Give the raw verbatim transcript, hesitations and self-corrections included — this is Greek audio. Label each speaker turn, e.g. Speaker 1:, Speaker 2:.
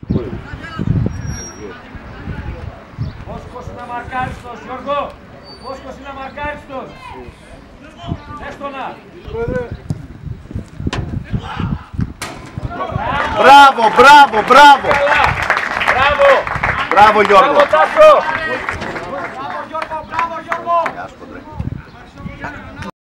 Speaker 1: Βόσκος είναι αμαρκάριστος, Γιώργο! Βόσκος είναι αμαρκάριστος! Έστωνα!
Speaker 2: Μπράβο, μπράβο, μπράβο!
Speaker 1: Μπράβο!
Speaker 2: Μπράβο Γιώργο!
Speaker 1: Μπράβο Τάσο!